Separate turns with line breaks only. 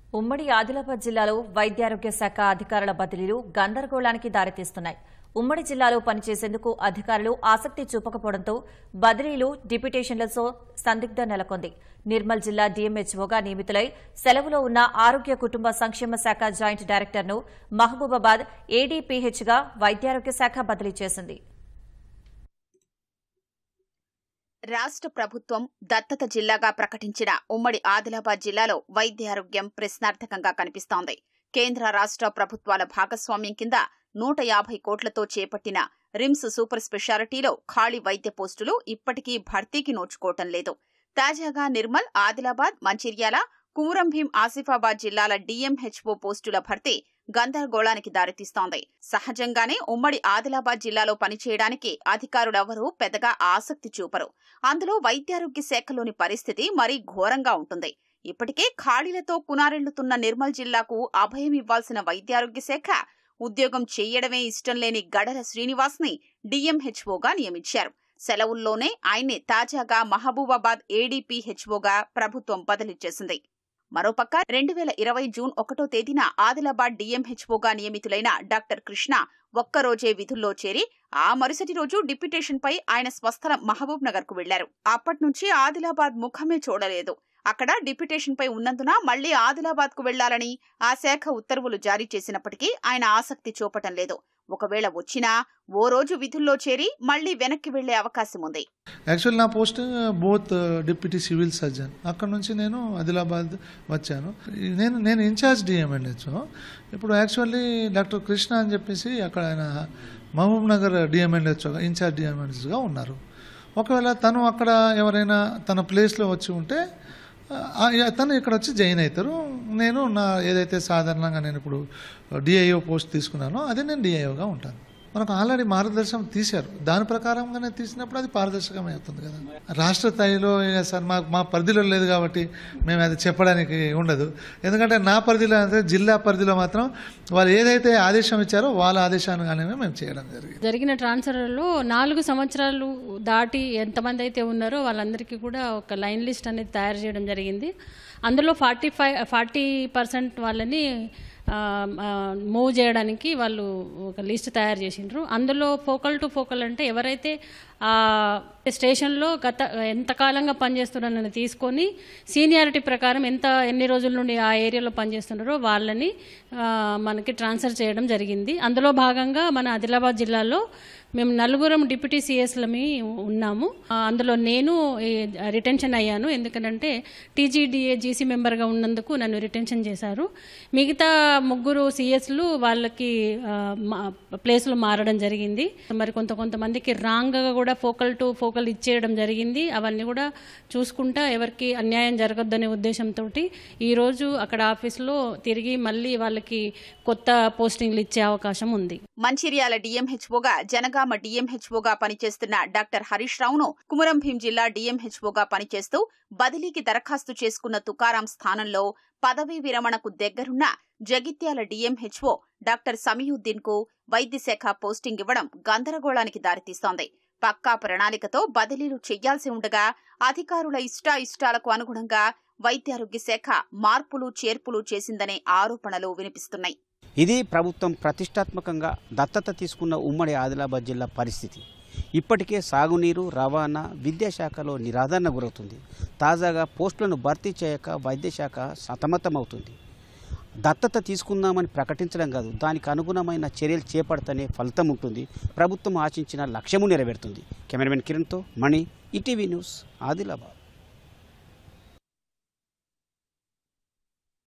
ఉమ్మడి ఆదిలాబాద్ జిల్లాలో వైద్యారోగ్య శాఖ అధికారుల బదిలీలు గందరగోళానికి దారితీస్తున్నాయి. ఉమ్మడి జిల్లాలో పనిచేసేందుకు అధికారులు ఆసక్తి చూపకపోవడంతో బదిలీలు, డిప్యూటేషన్లతో సందిగ్ధం నెలకొంది. నిర్మల్ జిల్లా డీఎంహెచ్ఓగా నియమితులై సెలవులో ఉన్న ఆరోగ్య కుటుంబ సంక్షేమ శాఖ జాయింట్ డైరెక్టర్ను మహబూబాబాద్ ఏడీపీహెచ్గా వైద్యారోగ్య శాఖ బదిలీ చేసింది.
రాష్ట్ర ప్రభుత్వం దత్తత జిల్లాగా ప్రకటించిన ఉమ్మడి ఆదిలాబాద్ జిల్లాలో వైద్యారోగ్యం ప్రశ్నార్థకంగా కనిపిస్తోంది. కేంద్ర రాష్ట్ర ప్రభుత్వాల భాగస్వామ్యం కింద 150 కోట్లతో చేపట్టిన రిమ్స్ సూపర్ స్పెషాలిటీలో ఖాళీ వైద్య పోస్టులు ఇప్పటికీ భర్తీకి నోచుకోవటం లేదు. తాజాగా నిర్మల్, ఆదిలాబాద్, మంచిర్యాల, కుమురంభీం, ఆసిఫాబాద్ జిల్లాల డీఎంహెచ్ఓ పోస్టుల భర్తీ గందరగోళానికి దారితీస్తోంది. సహజంగానే ఉమ్మడి ఆదిలాబాద్ జిల్లాలో పనిచేయడానికి అధికారులెవరూ పెద్దగా ఆసక్తి చూపరు. అందులో వైద్యారోగ్య శాఖలోని పరిస్థితి మరీ ఘోరంగా ఉంటుంది. ఇప్పటికే ఖాళీలతో కునారెళ్లుతున్న నిర్మల్ జిల్లాకు అభయం ఇవ్వాల్సిన వైద్యారోగ్య శాఖ ఉద్యోగం చెయ్యడమే ఇష్టం లేని గడల శ్రీనివాస్ని డీఎంహెచ్ఓగా నియమించారు. సెలవుల్లోనే ఆయన్ని తాజాగా మహబూబాబాద్ ఏడీపీహెచ్ఓగా ప్రభుత్వం బదిలీ చేసింది. మరోపక్క 2020 జూన్ 1వ తేదీన ఆదిలాబాద్ డీఎంహెచ్ఓగా నియమితులైన డాక్టర్ కృష్ణ ఒక్కరోజే విధుల్లో చేరి ఆ మరుసటి రోజు డిప్యూటేషన్పై ఆయన స్వస్థలం మహబూబ్ నగర్ కు వెళ్లారు. అప్పట్నుంచి ఆదిలాబాద్ ముఖమే చూడలేదు. అక్కడ డిప్యూటేషన్పై ఉన్నందున మళ్లీ ఆదిలాబాద్ కు వెళ్లాలని ఆ శాఖ ఉత్తర్వులు జారీ చేసినప్పటికీ ఆయన ఆసక్తి చూపటం లేదు. ఒకవేళ వచ్చినా ఓ రోజు విధుల్లో చేరి మళ్లీ వెనక్కి వెళ్లే అవకాశం ఉంది.
యాక్చువల్ నా post both deputy civil surgeon. అక్కడ నుంచి నేను ఆదిలాబాద్ వచ్చాను. నేను ఇన్ఛార్జ్ డిఎంఎన్హెచ్ఓ. ఇప్పుడు యాక్చువల్లీ డాక్టర్ కృష్ణ అని చెప్పేసి అక్కడ ఆయన మహబూబ్ నగర్ డిఎంఎన్హెచ్ఓగా ఇన్ఛార్జ్ డిఎంఎన్హెచ్ఓగా ఉన్నారు. ఒకవేళ తను అక్కడ ఎవరైనా తన ప్లేస్లో వచ్చి ఉంటే తను ఇక్కడ వచ్చి జాయిన్ అవుతారు. నేను నా ఏదైతే సాధారణంగా నేను ఇప్పుడు డిఐఓ పోస్ట్ తీసుకున్నానో అదే నేను డిఐఓగా ఉంటాను. మనకు ఆల్రెడీ మార్గదర్శకం తీశారు. దాని ప్రకారంగానే తీసినప్పుడు అది పారదర్శకమే అవుతుంది కదా. రాష్ట్ర స్థాయిలో సార్ మా పరిధిలో లేదు కాబట్టి మేము అది చెప్పడానికి ఉండదు. ఎందుకంటే నా పరిధిలో అంటే జిల్లా పరిధిలో మాత్రం వాళ్ళు ఏదైతే ఆదేశం ఇచ్చారో వాళ్ళ ఆదేశానుగానే మేము చేయడం
జరిగిన ట్రాన్స్ఫర్లో 4 సంవత్సరాలు దాటి ఎంతమంది అయితే ఉన్నారో వాళ్ళందరికీ కూడా ఒక లైన్ లిస్ట్ అనేది తయారు చేయడం జరిగింది. అందులో 40% వాళ్ళని మూవ్ చేయడానికి వాళ్ళు ఒక లిస్ట్ తయారు చేసిండ్రు. అందులో ఫోకల్ టు ఫోకల్ అంటే ఎవరైతే స్టేషన్లో ఎంతకాలంగా పనిచేస్తున్నారని తీసుకొని సీనియారిటీ ప్రకారం ఎన్ని రోజుల నుండి ఆ ఏరియాలో పనిచేస్తున్నారో వాళ్ళని మనకి ట్రాన్స్ఫర్ చేయడం జరిగింది. అందులో భాగంగా మన ఆదిలాబాద్ జిల్లాలో మేము 4 డిప్యూటీ సిఎస్లమి ఉన్నాము. అందులో నేను రిటెన్షన్ అయ్యాను. ఎందుకంటే టీజీడీఏ జీసీ మెంబర్గా ఉన్నందుకు నన్ను రిటెన్షన్ చేశారు. మిగతా 3 సిఎస్లు వాళ్ళకి ప్లేస్లు మారడం జరిగింది. మరి కొంతమందికి రాంగ్గా కూడా ఫోకల్ టు ఫోకల్ ఇచ్చేయడం జరిగింది. అవన్నీ కూడా చూసుకుంటా ఎవరికి అన్యాయం జరగద్దనే ఉద్దేశంతో ఈరోజు అక్కడ ఆఫీస్లో తిరిగి మళ్ళీ వాళ్ళకి కొత్త పోస్టింగ్లు ఇచ్చే అవకాశం ఉంది.
మంచిర్యాల డిఎంహెచ్ఓగా జనగామ డిఎంహెచ్ఓగా పనిచేస్తున్న డాక్టర్ హరీష్ రావును కుమురంభీం జిల్లా డిఎంహెచ్ఓగా పనిచేస్తూ బదిలీకి దరఖాస్తు చేసుకున్న తుకారాం స్థానంలో పదవీ విరమణకు దగ్గరున్న జగిత్యాల డిఎంహెచ్ఓ డాక్టర్ సమీయుద్దీన్ కు వైద్యశాఖ పోస్టింగ్ ఇవ్వడం గందరగోళానికి దారితీస్తోంది. పక్కా ప్రణాళికతో బదిలీలు చెయ్యాల్సి ఉండగా అధికారుల ఇష్టాలకు అనుగుణంగా వైద్యారోగ్య శాఖ మార్పులు చేర్పులు చేసిందనే ఆరోపణలు వినిపిస్తున్నాయి.
ఇది ప్రభుత్వం ప్రతిష్టాత్మకంగా దత్తత తీసుకున్న ఉమ్మడి ఆదిలాబాద్ జిల్లా పరిస్థితి. ఇప్పటికే సాగునీరు, రవాణా, విద్యాశాఖలో నిరాదరణ గురవుతుంది. తాజాగా పోస్టులను భర్తీ చేయక వైద్యశాఖ సతమతమవుతుంది. దత్తత తీసుకుందామని ప్రకటించడం కాదు, దానికి అనుగుణమైన చర్యలు చేపడతనే ఫలితం ఉంటుంది. ప్రభుత్వం ఆశించిన లక్ష్యము నెరవేరుతుంది. కెమెరామెన్ కిరణ్తో మణి, ఈటీవీ న్యూస్, ఆదిలాబాద్.